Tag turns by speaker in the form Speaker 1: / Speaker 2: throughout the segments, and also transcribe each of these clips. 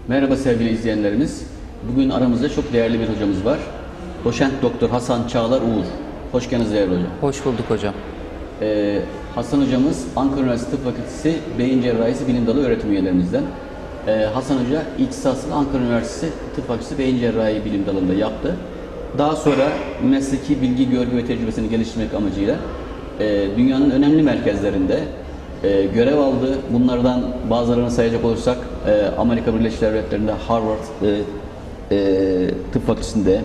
Speaker 1: Merhaba sevgili izleyenlerimiz. Bugün aramızda çok değerli bir hocamız var. Doçent Doktor Hasan Çağlar Uğur. Hoş geldiniz değerli hocam.
Speaker 2: Hoş bulduk hocam.
Speaker 1: Hasan hocamız Ankara Üniversitesi Tıp Fakültesi Beyin Cerrahisi Bilim Dalı öğretim üyelerimizden. Hasan Hoca ihtisasını Ankara Üniversitesi Tıp Fakültesi Beyin Cerrahi Bilim Dalı'nda yaptı. Daha sonra mesleki bilgi, görgü ve tecrübesini geliştirmek amacıyla dünyanın önemli merkezlerinde görev aldı. Bunlardan bazılarını sayacak olursak Amerika Birleşik Devletleri'nde Harvard Tıp Fakültesi'nde,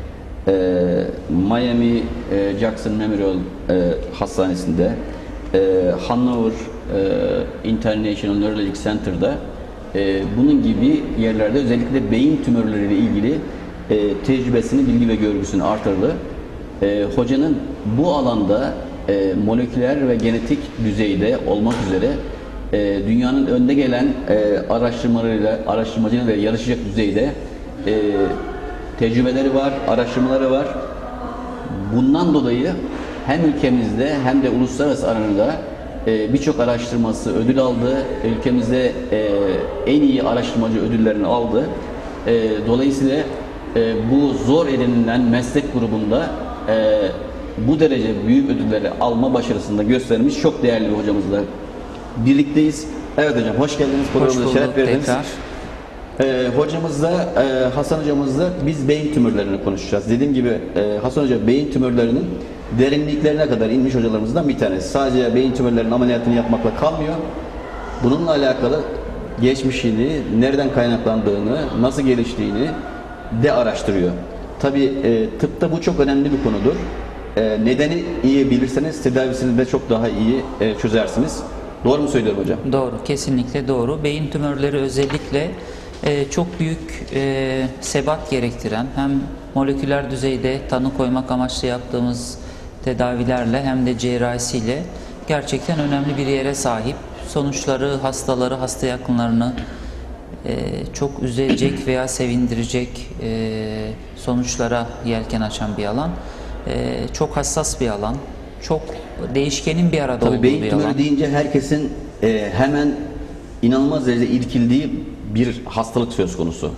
Speaker 1: Miami Jackson Memorial Hastanesi'nde, Hanover International Neurologic Center'da bunun gibi yerlerde özellikle beyin tümörleriyle ilgili tecrübesini, bilgi ve görgüsünü artırdı. Hocanın bu alanda moleküler ve genetik düzeyde olmak üzere dünyanın önde gelen araştırmacıyla yarışacak düzeyde tecrübeleri var, araştırmaları var. Bundan dolayı hem ülkemizde hem de uluslararası arenada birçok araştırması ödül aldı. Ülkemizde en iyi araştırmacı ödüllerini aldı. Dolayısıyla bu zor edinilen meslek grubunda bu derece büyük ödülleri alma başarısında göstermiş çok değerli bir hocamızla birlikteyiz. Evet hocam, hoş geldiniz.
Speaker 2: Hoş bulduk
Speaker 1: şeref verdiniz.
Speaker 2: tekrar.
Speaker 1: Hocamızla, Hasan hocamızla biz beyin tümörlerini konuşacağız. Dediğim gibi Hasan hoca beyin tümörlerinin derinliklerine kadar inmiş hocalarımızdan bir tanesi. Sadece beyin tümörlerinin ameliyatını yapmakla kalmıyor. Bununla alakalı geçmişini, nereden kaynaklandığını, nasıl geliştiğini de araştırıyor. Tabii tıpta bu çok önemli bir konudur. Nedeni iyi bilirseniz tedavisini de çok daha iyi çözersiniz. Doğru mu söylüyorum hocam?
Speaker 2: Doğru, kesinlikle doğru. Beyin tümörleri özellikle çok büyük sebat gerektiren, hem moleküler düzeyde tanı koymak amaçlı yaptığımız tedavilerle hem de cerrahisiyle gerçekten önemli bir yere sahip. Sonuçları hastaları, hasta yakınlarını çok üzecek veya sevindirecek sonuçlara yelken açan bir alan. Çok hassas bir alan. Çok değişkenin bir arada olduğu bir alan.
Speaker 1: Beyin tümörü deyince herkesin hemen inanılmaz derecede irkildiği bir hastalık söz konusu.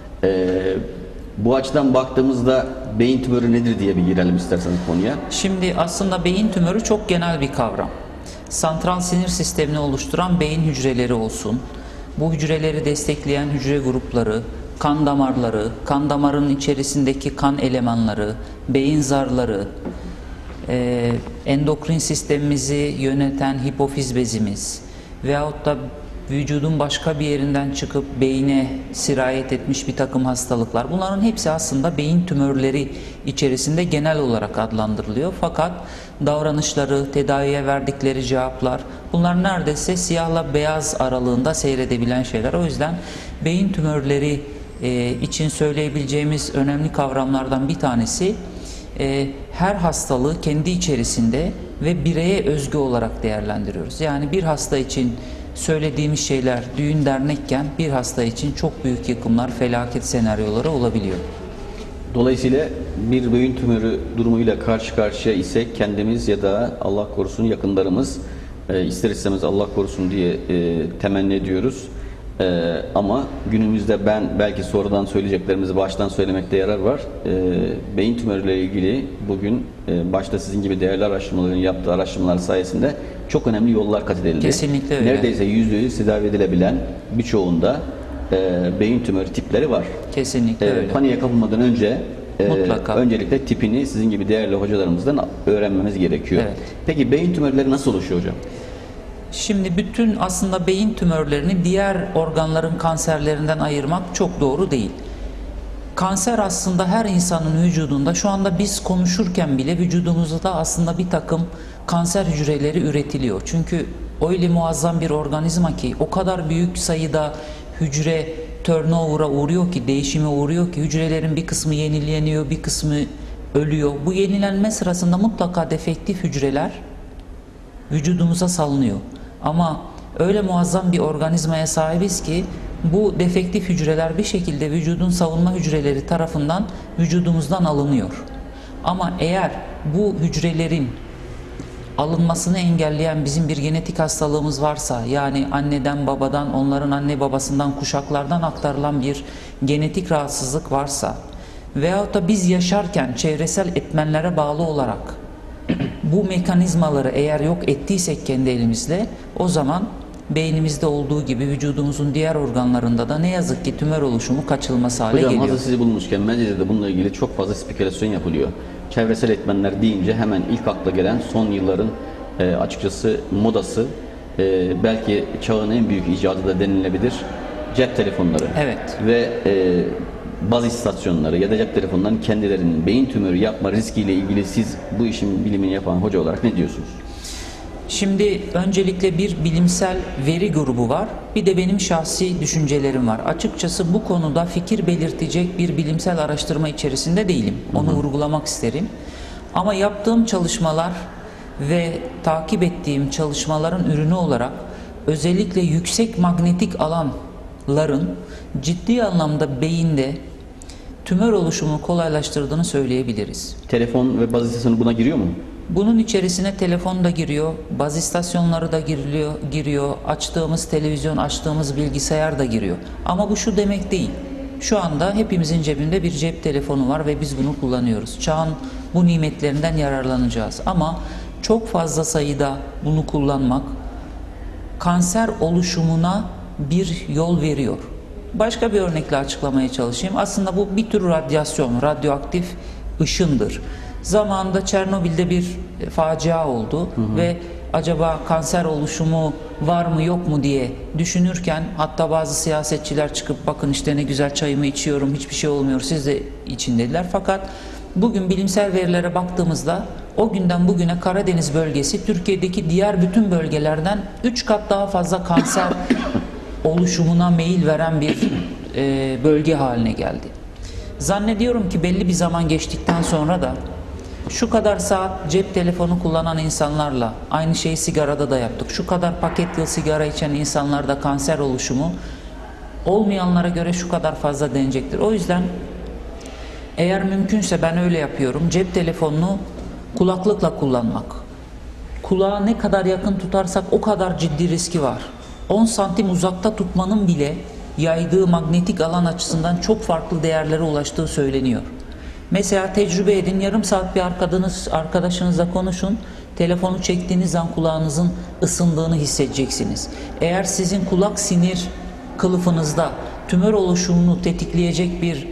Speaker 1: Bu açıdan baktığımızda beyin tümörü nedir diye bir girelim isterseniz konuya.
Speaker 2: Şimdi aslında beyin tümörü çok genel bir kavram. Santral sinir sistemini oluşturan beyin hücreleri olsun, bu hücreleri destekleyen hücre grupları, kan damarları, kan damarının içerisindeki kan elemanları, beyin zarları, endokrin sistemimizi yöneten hipofiz bezimiz veyahut da vücudun başka bir yerinden çıkıp beyine sirayet etmiş bir takım hastalıklar. Bunların hepsi aslında beyin tümörleri içerisinde genel olarak adlandırılıyor. Fakat davranışları, tedaviye verdikleri cevaplar, bunlar neredeyse siyahla beyaz aralığında seyredebilen şeyler. O yüzden beyin tümörleri için söyleyebileceğimiz önemli kavramlardan bir tanesi, her hastalığı kendi içerisinde ve bireye özgü olarak değerlendiriyoruz. Yani bir hasta için söylediğimiz şeyler düğün dernekken bir hasta için çok büyük yıkımlar, felaket senaryoları olabiliyor.
Speaker 1: Dolayısıyla bir beyin tümörü durumuyla karşı karşıya ise kendimiz ya da Allah korusun yakınlarımız ister istemez Allah korusun diye temenni ediyoruz. Ama günümüzde ben belki sonradan söyleyeceklerimizi baştan söylemekte yarar var. Beyin tümörüyle ilgili bugün başta sizin gibi değerli araştırmaların yaptığı araştırmalar sayesinde çok önemli yollar kat edildi.
Speaker 2: Kesinlikle öyle.
Speaker 1: Neredeyse %100 tedavi edilebilen birçoğunda beyin tümörü tipleri var.
Speaker 2: Kesinlikle öyle.
Speaker 1: Paniğe kapılmadan önce
Speaker 2: Mutlaka.
Speaker 1: öncelikle tipini sizin gibi değerli hocalarımızdan öğrenmemiz gerekiyor.
Speaker 2: Evet.
Speaker 1: Peki beyin tümörleri nasıl oluşuyor hocam?
Speaker 2: Şimdi bütün aslında beyin tümörlerini diğer organların kanserlerinden ayırmak çok doğru değil. Kanser aslında her insanın vücudunda, şu anda biz konuşurken bile vücudumuzda aslında bir takım kanser hücreleri üretiliyor. Çünkü öyle muazzam bir organizma ki, o kadar büyük sayıda hücre turnover'a uğruyor ki, değişime uğruyor ki, hücrelerin bir kısmı yenileniyor, bir kısmı ölüyor. Bu yenilenme sırasında mutlaka defektif hücreler vücudumuza salınıyor. Ama öyle muazzam bir organizmaya sahibiz ki bu defektif hücreler bir şekilde vücudun savunma hücreleri tarafından vücudumuzdan alınıyor. Ama eğer bu hücrelerin alınmasını engelleyen bizim bir genetik hastalığımız varsa, yani anneden babadan, onların anne babasından, kuşaklardan aktarılan bir genetik rahatsızlık varsa veyahut da biz yaşarken çevresel etmenlere bağlı olarak bu mekanizmaları eğer yok ettiysek kendi elimizle, o zaman beynimizde olduğu gibi vücudumuzun diğer organlarında da ne yazık ki tümör oluşumu kaçınılmaz hale
Speaker 1: Hocam
Speaker 2: geliyor.
Speaker 1: hazır sizi bulmuşken medyada da bununla ilgili çok fazla spekülasyon yapılıyor. Çevresel etmenler deyince hemen ilk akla gelen son yılların açıkçası modası, belki çağın en büyük icadı da denilebilir, cep telefonları.
Speaker 2: Evet.
Speaker 1: Ve baz istasyonları ya da cep telefonlarının kendilerinin beyin tümörü yapma riskiyle ilgili siz bu işin bilimini yapan hoca olarak ne diyorsunuz?
Speaker 2: Şimdi öncelikle bir bilimsel veri grubu var, bir de benim şahsi düşüncelerim var. Açıkçası bu konuda fikir belirtecek bir bilimsel araştırma içerisinde değilim. Onu vurgulamak isterim. Ama yaptığım çalışmalar ve takip ettiğim çalışmaların ürünü olarak özellikle yüksek manyetik alanların ciddi anlamda beyinde tümör oluşumunu kolaylaştırdığını söyleyebiliriz.
Speaker 1: Telefon ve baz istasyonu buna giriyor mu?
Speaker 2: Bunun içerisine telefon da giriyor, baz istasyonları da giriyor, açtığımız televizyon, açtığımız bilgisayar da giriyor. Ama bu şu demek değil. Şu anda hepimizin cebinde bir cep telefonu var ve biz bunu kullanıyoruz. Çağın bu nimetlerinden yararlanacağız. Ama çok fazla sayıda bunu kullanmak kanser oluşumuna bir yol veriyor. Başka bir örnekle açıklamaya çalışayım. Aslında bu bir tür radyasyon, radyoaktif ışındır. Zamanında Çernobil'de bir facia oldu ve acaba kanser oluşumu var mı yok mu diye düşünürken, hatta bazı siyasetçiler çıkıp bakın işte ne güzel çayımı içiyorum, hiçbir şey olmuyor, siz de için dediler. Fakat bugün bilimsel verilere baktığımızda o günden bugüne Karadeniz bölgesi Türkiye'deki diğer bütün bölgelerden 3 kat daha fazla kanser oluşumuna meyil veren bir bölge haline geldi. Zannediyorum ki belli bir zaman geçtikten sonra da şu kadar saat cep telefonu kullanan insanlarla aynı şeyi sigarada da yaptık. Şu kadar paket yıl sigara içen insanlarda kanser oluşumu olmayanlara göre şu kadar fazla denecektir. O yüzden eğer mümkünse ben öyle yapıyorum. Cep telefonunu kulaklıkla kullanmak. Kulağa ne kadar yakın tutarsak o kadar ciddi riski var. 10 santim uzakta tutmanın bile yaydığı manyetik alan açısından çok farklı değerlere ulaştığı söyleniyor. Mesela tecrübe edin, yarım saat bir arkadaşınızla konuşun, telefonu çektiğiniz an kulağınızın ısındığını hissedeceksiniz. Eğer sizin kulak sinir kılıfınızda tümör oluşumunu tetikleyecek bir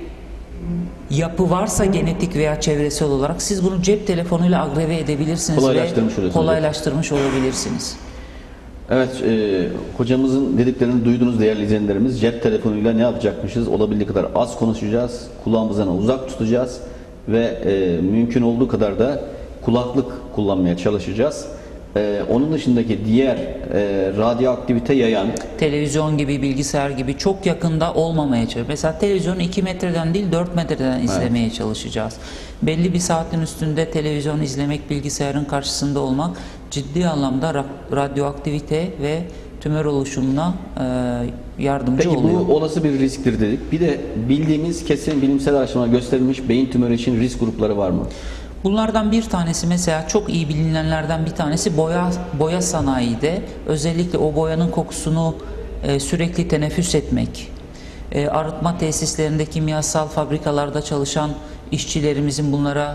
Speaker 2: yapı varsa genetik veya çevresel olarak, siz bunu cep telefonuyla agreve edebilirsiniz ve kolaylaştırmış olabilirsiniz.
Speaker 1: Evet, hocamızın dediklerini duydunuz değerli izleyenlerimiz. Cep telefonuyla ne yapacakmışız? Olabildiği kadar az konuşacağız, kulağımızdan uzak tutacağız ve mümkün olduğu kadar da kulaklık kullanmaya çalışacağız. Onun dışındaki diğer radyoaktivite yayan
Speaker 2: televizyon gibi, bilgisayar gibi çok yakında olmamaya çalışacağız. Mesela televizyonu 2 metreden değil 4 metreden izlemeye çalışacağız. Belli bir saatin üstünde televizyon izlemek, bilgisayarın karşısında olmak ciddi anlamda radyoaktivite ve tümör oluşumuna yardımcı oluyor.
Speaker 1: Peki bu olası bir risktir dedik. Bir de bildiğimiz kesin bilimsel araştırmalar gösterilmiş beyin tümörü için risk grupları var mı?
Speaker 2: Bunlardan bir tanesi, mesela çok iyi bilinenlerden bir tanesi boya sanayide, özellikle o boyanın kokusunu sürekli teneffüs etmek, arıtma tesislerinde, kimyasal fabrikalarda çalışan işçilerimizin bunlara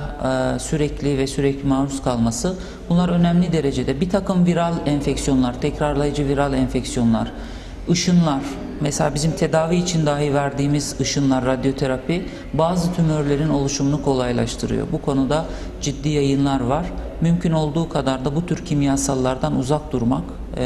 Speaker 2: sürekli maruz kalması, bunlar önemli derecede. Bir takım viral enfeksiyonlar, tekrarlayıcı viral enfeksiyonlar, ışınlar, mesela bizim tedavi için dahi verdiğimiz ışınlar, radyoterapi bazı tümörlerin oluşumunu kolaylaştırıyor. Bu konuda ciddi yayınlar var. Mümkün olduğu kadar da bu tür kimyasallardan uzak durmak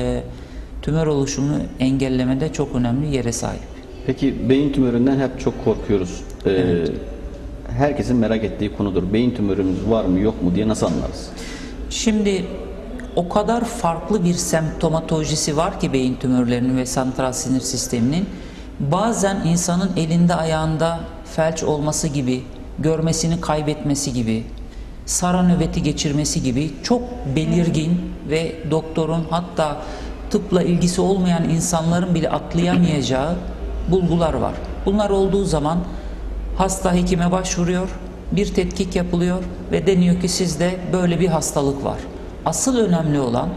Speaker 2: tümör oluşumunu engellemede çok önemli yere sahip.
Speaker 1: Peki beyin tümöründen hep çok korkuyoruz.
Speaker 2: Evet.
Speaker 1: Herkesin merak ettiği konudur. Beyin tümörümüz var mı yok mu diye nasıl anlarız?
Speaker 2: Şimdi o kadar farklı bir semptomatolojisi var ki beyin tümörlerinin ve santral sinir sisteminin. Bazen insanın elinde ayağında felç olması gibi, görmesini kaybetmesi gibi, sara nöbeti geçirmesi gibi çok belirgin ve doktorun, hatta tıpla ilgisi olmayan insanların bile atlayamayacağı bulgular var. Bunlar olduğu zaman hasta hekime başvuruyor, bir tetkik yapılıyor ve deniyor ki sizde böyle bir hastalık var. asıl önemli olan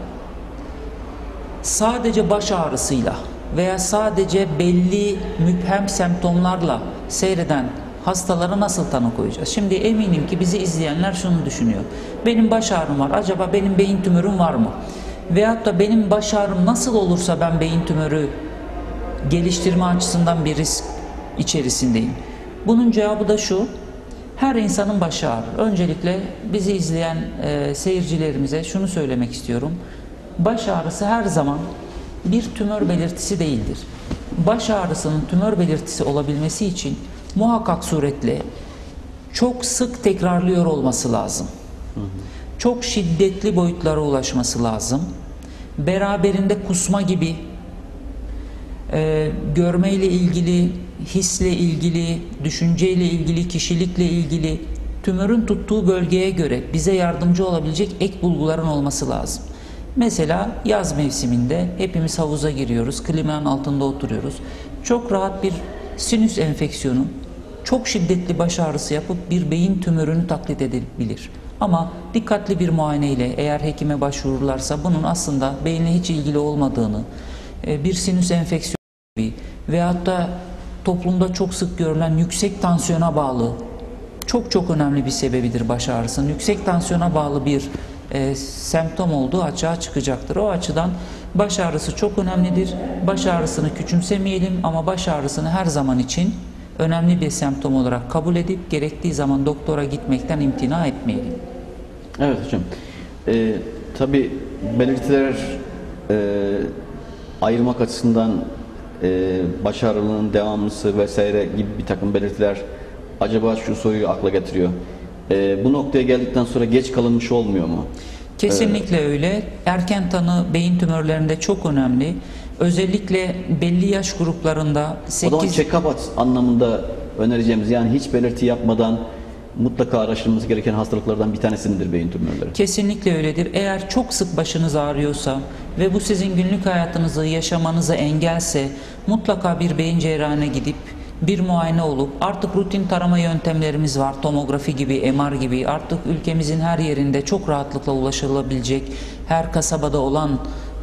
Speaker 2: sadece baş ağrısıyla veya sadece belli müphem semptomlarla seyreden hastalara nasıl tanı koyacağız? Şimdi eminim ki bizi izleyenler şunu düşünüyor. Benim baş ağrım var. Acaba benim beyin tümörüm var mı? Veyahut da benim baş ağrım nasıl olursa ben beyin tümörü geliştirme açısından bir risk içerisindeyim. Bunun cevabı da şu. Her insanın başı ağrır. Öncelikle bizi izleyen seyircilerimize şunu söylemek istiyorum. Baş ağrısı her zaman bir tümör belirtisi değildir. Baş ağrısının tümör belirtisi olabilmesi için muhakkak suretle çok sık tekrarlıyor olması lazım. Çok şiddetli boyutlara ulaşması lazım. Beraberinde kusma gibi, görmeyle ilgili, hisle ilgili, düşünceyle ilgili, kişilikle ilgili tümörün tuttuğu bölgeye göre bize yardımcı olabilecek ek bulguların olması lazım. Mesela yaz mevsiminde hepimiz havuza giriyoruz, klimanın altında oturuyoruz. Çok rahat bir sinüs enfeksiyonu, çok şiddetli baş ağrısı yapıp bir beyin tümörünü taklit edebilir. Ama dikkatli bir muayeneyle eğer hekime başvururlarsa bunun aslında beyinle hiç ilgili olmadığını, bir sinüs enfeksiyonu gibi veyahut da toplumda çok sık görülen yüksek tansiyona bağlı, çok önemli bir sebebidir baş ağrısının. Yüksek tansiyona bağlı bir semptom olduğu açığa çıkacaktır. O açıdan baş ağrısı çok önemlidir. Baş ağrısını küçümsemeyelim ama baş ağrısını her zaman için önemli bir semptom olarak kabul edip gerektiği zaman doktora gitmekten imtina etmeyelim.
Speaker 1: Evet hocam. Tabii belirtiler ayırmak açısından baş ağrılığının devamlısı vesaire gibi bir takım belirtiler acaba şu soruyu akla getiriyor. Bu noktaya geldikten sonra geç kalınmış olmuyor mu?
Speaker 2: Kesinlikle öyle. Erken tanı beyin tümörlerinde çok önemli. Özellikle belli yaş gruplarında
Speaker 1: O zaman check-up anlamında önereceğimiz, yani hiç belirti yapmadan mutlaka araştırılması gereken hastalıklardan bir tanesidir beyin tümörleri.
Speaker 2: Kesinlikle öyledir. Eğer çok sık başınız ağrıyorsa ve bu sizin günlük hayatınızı yaşamanıza engelse mutlaka bir beyin cerrahine gidip bir muayene olup, artık rutin tarama yöntemlerimiz var. Tomografi gibi, MR gibi, artık ülkemizin her yerinde çok rahatlıkla ulaşılabilecek, her kasabada olan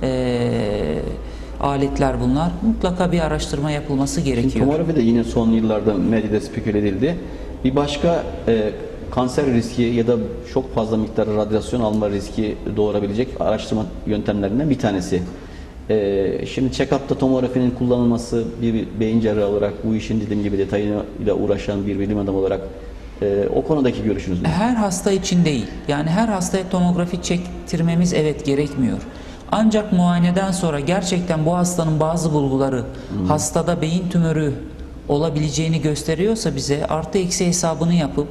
Speaker 2: aletler bunlar. Mutlaka bir araştırma yapılması gerekiyor.
Speaker 1: Tomografi de yine son yıllarda medyada speküle edildi. Bir başka kanser riski ya da çok fazla miktarda radyasyon alma riski doğurabilecek araştırma yöntemlerinden bir tanesi. Şimdi check-up'ta tomografinin kullanılması, bir beyin cerrahı olarak bu işin dediğim gibi detayıyla uğraşan bir bilim adamı olarak o konudaki görüşünüz ne?
Speaker 2: Her hasta için değil. Yani her hastaya tomografi çektirmemiz evet gerekmiyor. Ancak muayeneden sonra gerçekten bu hastanın bazı bulguları hastada beyin tümörü olabileceğini gösteriyorsa bize artı eksi hesabını yapıp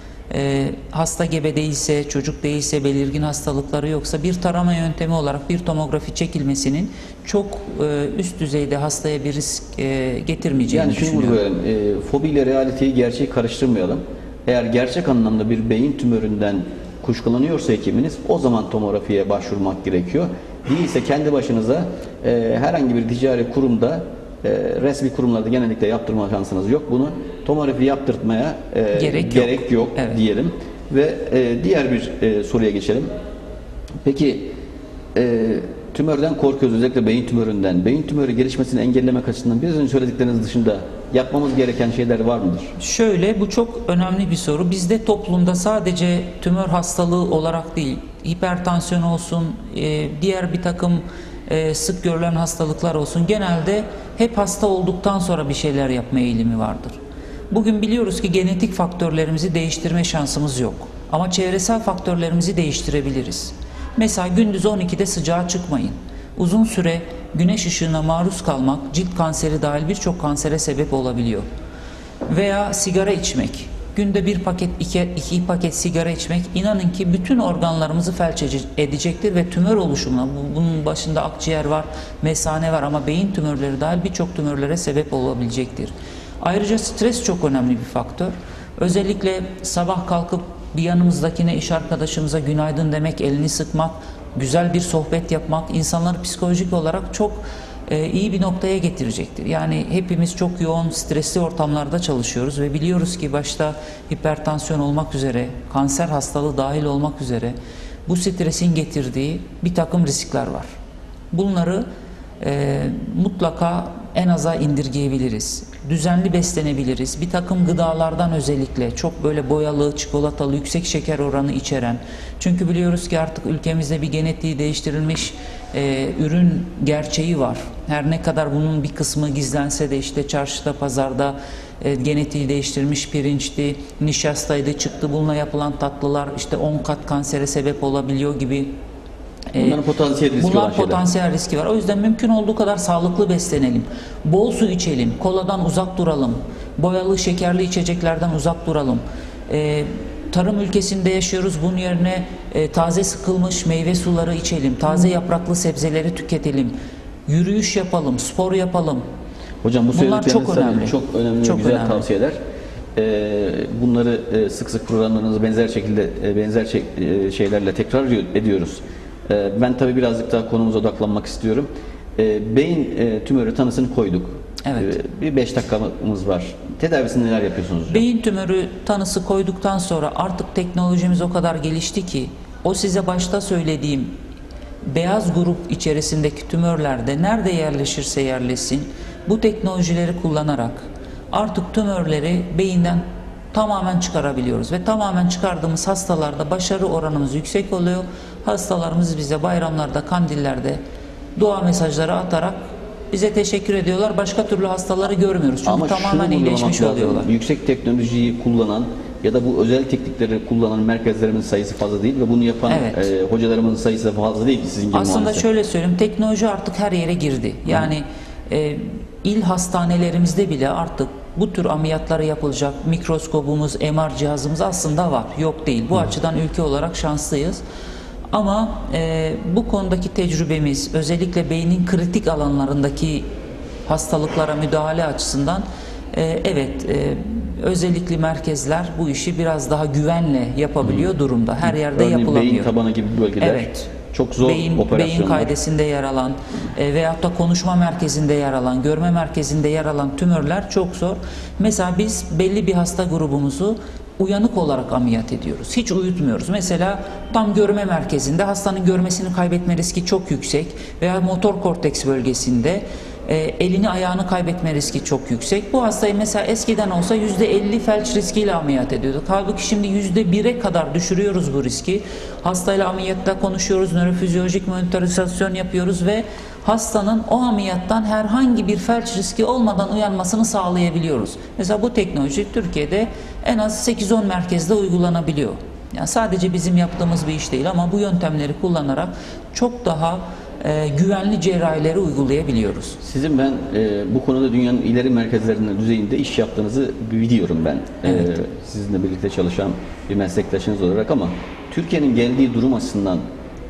Speaker 2: hasta gebe değilse, çocuk değilse, belirgin hastalıkları yoksa bir tarama yöntemi olarak bir tomografi çekilmesinin çok üst düzeyde hastaya bir risk getirmeyeceğini düşünüyorum.
Speaker 1: Yani şunu vurgulayalım, fobi ile realiteyi, gerçeği karıştırmayalım. Eğer gerçek anlamda bir beyin tümöründen kuşkulanıyorsa hekiminiz, o zaman tomografiye başvurmak gerekiyor. Değilse kendi başınıza herhangi bir ticari kurumda, resmi kurumlarda genellikle yaptırma şansınız yok. Bunu tomografi yaptırtmaya gerek yok
Speaker 2: evet,
Speaker 1: diyelim. Ve diğer bir soruya geçelim. Peki tümörden korkuyoruz, özellikle beyin tümöründen. Beyin tümörü gelişmesini engellemek açısından biraz önce söyledikleriniz dışında yapmamız gereken şeyler var mıdır?
Speaker 2: Şöyle, bu çok önemli bir soru. Bizde toplumda sadece tümör hastalığı olarak değil, hipertansiyon olsun, diğer bir takım sık görülen hastalıklar olsun, genelde hep hasta olduktan sonra bir şeyler yapma eğilimi vardır. Bugün biliyoruz ki genetik faktörlerimizi değiştirme şansımız yok. Ama çevresel faktörlerimizi değiştirebiliriz. Mesela gündüz 12'de sıcağa çıkmayın. Uzun süre güneş ışığına maruz kalmak cilt kanseri dahil birçok kansere sebep olabiliyor. Veya sigara içmek. Günde bir paket, iki paket sigara içmek, inanın ki bütün organlarımızı felç edecektir ve tümör oluşumuna, bunun başında akciğer var, mesane var ama beyin tümörleri dahil birçok tümörlere sebep olabilecektir. Ayrıca stres çok önemli bir faktör. Özellikle sabah kalkıp bir yanımızdakine, iş arkadaşımıza günaydın demek, elini sıkmak, güzel bir sohbet yapmak insanları psikolojik olarak çok iyi bir noktaya getirecektir. Yani hepimiz çok yoğun, stresli ortamlarda çalışıyoruz ve biliyoruz ki başta hipertansiyon olmak üzere, kanser hastalığı dahil olmak üzere bu stresin getirdiği bir takım riskler var. Bunları mutlaka en aza indirgeyebiliriz. Düzenli beslenebiliriz. Bir takım gıdalardan özellikle çok böyle boyalı, çikolatalı, yüksek şeker oranı içeren. Çünkü biliyoruz ki artık ülkemizde bir genetiği değiştirilmiş ürün gerçeği var. Her ne kadar bunun bir kısmı gizlense de işte çarşıda, pazarda genetiği değiştirilmiş pirinçti, nişastaydı, çıktı bununla yapılan tatlılar işte 10 kat kansere sebep olabiliyor gibi.
Speaker 1: Bunların potansiyel riski
Speaker 2: Bunlar
Speaker 1: olan şeyler.
Speaker 2: potansiyel riski var. O yüzden mümkün olduğu kadar sağlıklı beslenelim. Bol su içelim. Koladan uzak duralım. Boyalı, şekerli içeceklerden uzak duralım. Tarım ülkesinde yaşıyoruz. Bunun yerine taze sıkılmış meyve suları içelim. Taze yapraklı sebzeleri tüketelim. Yürüyüş yapalım, spor yapalım.
Speaker 1: Hocam bu
Speaker 2: Bunlar çok
Speaker 1: söyledikleriniz
Speaker 2: önemli.
Speaker 1: çok önemli
Speaker 2: Çok
Speaker 1: ve güzel
Speaker 2: önemli.
Speaker 1: tavsiyeler. Bunları sık sık programlarınızda benzer şekilde şeylerle tekrar ediyoruz. Ben tabii birazcık daha konumuza odaklanmak istiyorum. Beyin tümörü tanısını koyduk.
Speaker 2: Evet.
Speaker 1: Bir 5 dakikamız var. Tedavisinde neler yapıyorsunuz hocam?
Speaker 2: Beyin tümörü tanısı koyduktan sonra artık teknolojimiz o kadar gelişti ki o size başta söylediğim beyaz grup içerisindeki tümörlerde nerede yerleşirse yerleşsin bu teknolojileri kullanarak artık tümörleri beyinden tamamen çıkarabiliyoruz ve tamamen çıkardığımız hastalarda başarı oranımız yüksek oluyor. Hastalarımız bize bayramlarda, kandillerde dua mesajları atarak bize teşekkür ediyorlar. Başka türlü hastaları görmüyoruz. Çünkü
Speaker 1: Ama
Speaker 2: tamamen
Speaker 1: şunu
Speaker 2: iyileşmiş
Speaker 1: vurgulamak lazım.
Speaker 2: oluyorlar.
Speaker 1: Yüksek teknolojiyi kullanan ya da bu özel teknikleri kullanan merkezlerimizin sayısı fazla değil ve bunu yapan
Speaker 2: Evet.
Speaker 1: hocalarımızın sayısı da fazla değil sizin gibi
Speaker 2: Aslında
Speaker 1: maalesef.
Speaker 2: şöyle söyleyeyim, teknoloji artık her yere girdi. Yani il hastanelerimizde bile artık bu tür ameliyatları yapılacak mikroskobumuz, MR cihazımız aslında var. Yok değil. Bu açıdan ülke olarak şanslıyız. Ama bu konudaki tecrübemiz, özellikle beynin kritik alanlarındaki hastalıklara müdahale açısından evet, özellikle merkezler bu işi biraz daha güvenle yapabiliyor durumda. Her yerde
Speaker 1: Örneğin
Speaker 2: yapılamıyor.
Speaker 1: beyin tabanı gibi bölgeler
Speaker 2: Evet.
Speaker 1: çok zor
Speaker 2: Beyin
Speaker 1: operasyonlar.
Speaker 2: kaidesinde yer alan veyahut da konuşma merkezinde yer alan, görme merkezinde yer alan tümörler çok zor. Mesela biz belli bir hasta grubumuzu uyanık olarak ameliyat ediyoruz. Hiç uyutmuyoruz. Mesela tam görme merkezinde hastanın görmesini kaybetme riski çok yüksek veya motor korteks bölgesinde elini ayağını kaybetme riski çok yüksek. Bu hastayı mesela eskiden olsa %50 felç riskiyle ameliyat ediyorduk. Halbuki şimdi %1'e kadar düşürüyoruz bu riski. Hastayla ameliyatta konuşuyoruz, nörofizyolojik monitorizasyon yapıyoruz ve hastanın o ameliyattan herhangi bir felç riski olmadan uyanmasını sağlayabiliyoruz. Mesela bu teknoloji Türkiye'de en az 8-10 merkezde uygulanabiliyor. Yani sadece bizim yaptığımız bir iş değil ama bu yöntemleri kullanarak çok daha güvenli cerrahileri uygulayabiliyoruz.
Speaker 1: Sizin ben bu konuda dünyanın ileri merkezlerinin düzeyinde iş yaptığınızı biliyorum ben.
Speaker 2: Evet.
Speaker 1: Sizinle birlikte çalışan bir meslektaşınız olarak ama Türkiye'nin geldiği durum açısından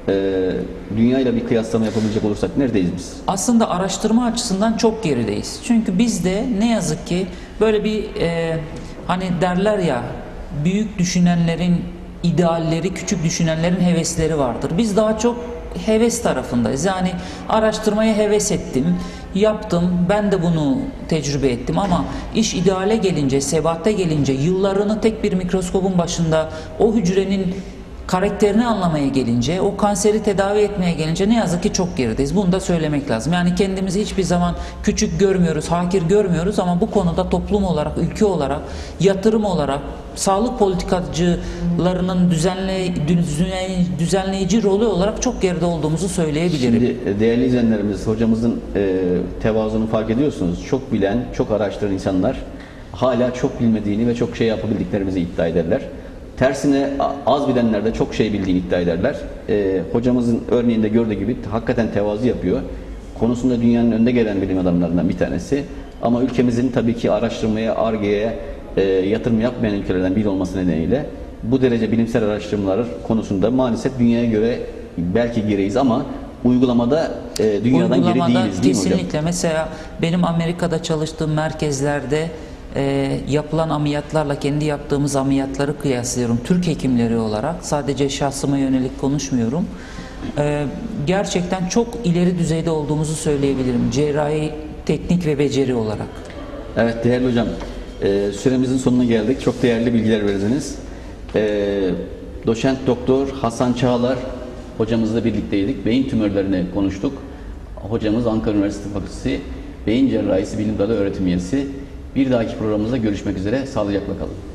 Speaker 1: dünya ile bir kıyaslama yapabilecek olursak neredeyiz biz?
Speaker 2: Aslında araştırma açısından çok gerideyiz. Çünkü bizde ne yazık ki böyle bir hani derler ya, büyük düşünenlerin idealleri, küçük düşünenlerin hevesleri vardır. Biz daha çok heves tarafındayız. Yani araştırmaya heves ettim, yaptım, ben de bunu tecrübe ettim ama iş ideale gelince, sebate gelince, yıllarını tek bir mikroskobun başında o hücrenin karakterini anlamaya gelince, o kanseri tedavi etmeye gelince ne yazık ki çok gerideyiz. Bunu da söylemek lazım. Yani kendimizi hiçbir zaman küçük görmüyoruz, hakir görmüyoruz ama bu konuda toplum olarak, ülke olarak, yatırım olarak, sağlık politikacılarının düzenleyici rolü olarak çok geride olduğumuzu söyleyebilirim.
Speaker 1: Şimdi değerli izleyenlerimiz, hocamızın tevazunu fark ediyorsunuz. Çok bilen, çok araştıran insanlar hala çok bilmediğini ve çok şey yapabildiklerimizi iddia ederler. Tersine az bilenler de çok şey bildiğini iddia ederler. Hocamızın örneğinde gördüğü gibi hakikaten tevazu yapıyor. Konusunda dünyanın önde gelen bilim adamlarından bir tanesi. Ama ülkemizin tabii ki araştırmaya, Ar-Ge'ye yatırım yapmayan ülkelerden biri olması nedeniyle bu derece bilimsel araştırmalar konusunda maalesef dünyaya göre belki geriyiz ama uygulamada dünyadan geri değiliz değil mi hocam?
Speaker 2: Kesinlikle. Mesela benim Amerika'da çalıştığım merkezlerde yapılan ameliyatlarla kendi yaptığımız ameliyatları kıyaslıyorum. Türk hekimleri olarak sadece şahsıma yönelik konuşmuyorum. Gerçekten çok ileri düzeyde olduğumuzu söyleyebilirim. Cerrahi, teknik ve beceri olarak.
Speaker 1: Evet değerli hocam, süremizin sonuna geldik. Çok değerli bilgiler verdiniz. doçent doktor Hasan Çağlar hocamızla birlikteydik. Beyin tümörlerini konuştuk. Hocamız Ankara Üniversitesi Fakültesi Beyin Cerrahisi Bilim Dalı öğretim üyesi. Bir dahaki programımızda görüşmek üzere. Sağlıcakla kalın.